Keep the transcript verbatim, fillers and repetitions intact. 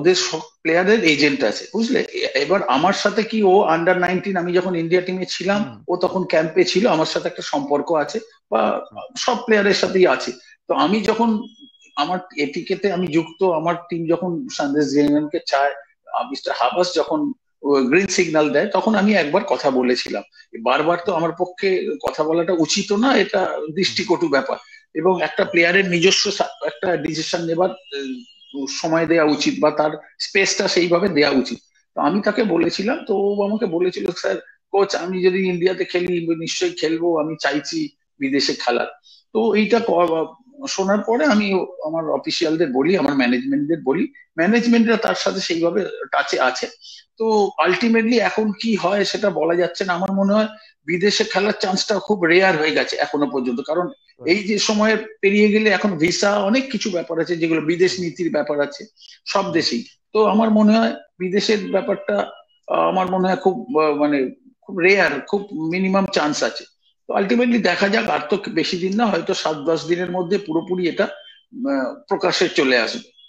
ওদের সব প্লেয়ারের এজেন্ট আছে, বুঝলে। এবার আমার সাথে কি, ও আন্ডার নাইনটিন, আমি যখন ইন্ডিয়া টিমে ছিলাম ও তখন ক্যাম্পে ছিল, আমার সাথে একটা সম্পর্ক আছে, বা সব প্লেয়ারের সাথেই আছে। তো আমি যখন আমার এটিকেতে আমি যুক্ত, আমার টিম যখন সন্দেশ জেএমকে চায়, মিস্টার হাবাস যখন গ্রিন সিগন্যাল দেয়, তখন আমি একবার কথা বলেছিলাম। বারবার তো আমার পক্ষে কথা বলাটা উচিত না, এটা দৃষ্টিকটু ব্যাপার, এবং একটা প্লেয়ারের নিজস্ব একটা ডিসিশন নেবার সময় দেওয়া উচিত, বা তার স্পেসটা সেইভাবে দেওয়া উচিত। তো আমি তাকে বলেছিলাম, তো ও আমাকে বলেছিল, স্যার কোচ আমি যদি ইন্ডিয়াতে খেলি নিশ্চয়ই খেলবো, আমি চাইছি বিদেশে খেলার। তো এইটা শোনার পরে আমি আমার অফিসিয়ালদের বলি, আমার ম্যানেজমেন্টদের বলি, ম্যানেজমেন্টরা তার সাথে সেইভাবে টাচে আছে। তো আলটিমেটলি এখন কি হয় সেটা বলা যাচ্ছে না। আমার মনে হয় বিদেশে খেলার চান্সটা খুব রেয়ার হয়ে গেছে এখনো পর্যন্ত, কারণ এই যে সময় পেরিয়ে গেলে এখন ভিসা অনেক কিছু ব্যাপার আছে, যেগুলো বিদেশ নীতির ব্যাপার আছে সব দেশেই। তো আমার মনে হয় বিদেশের ব্যাপারটা আমার মনে হয় খুব মানে খুব রেয়ার, খুব মিনিমাম চান্স আছে। তো আলটিমেটলি দেখা যাক, আর তো বেশি দিন না, হয়তো সাত দশ দিনের মধ্যে পুরোপুরি এটা প্রকাশ্যে চলে আসবে।